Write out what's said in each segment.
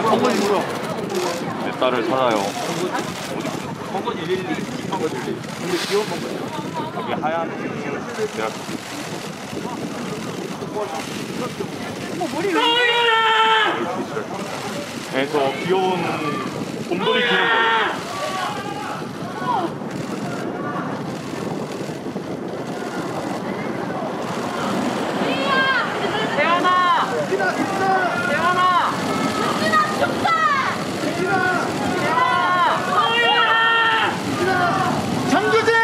번거지 뭐야? 내 딸을 찾아요. 번거지 112. 번거지 112. 근데 귀여운 번거지. 여기 하얀 내가 머리 왜? 배에서 귀여운 곰돌이 키는 거. 장규진!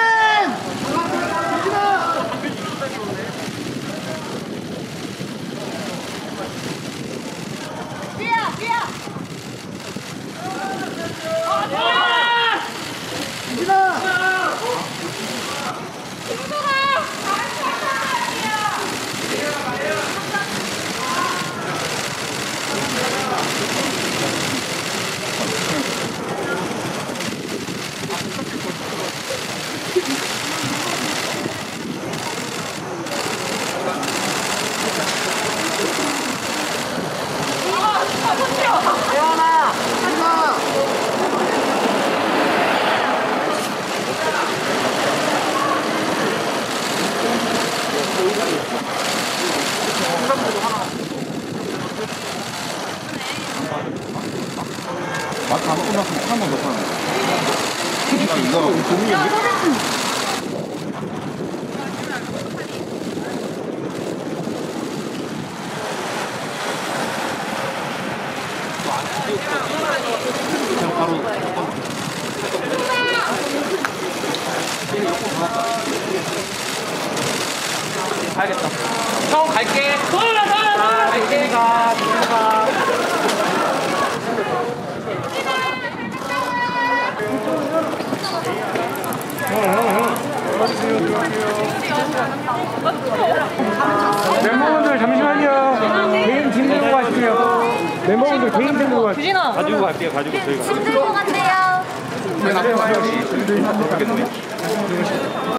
마트 안 끝났으면 한번 더 사는 거야. 이거 종이 그냥 바로 가야겠다. 형 갈게. 갈게. 가. 멤버분들 잠시만요. 개인 짐 들고 가시고요. 멤버분들 개인 짐 들고 가시고요. 가지고 갈게요. 가지고 저희가. 힘들 것 같아요. 하겠네.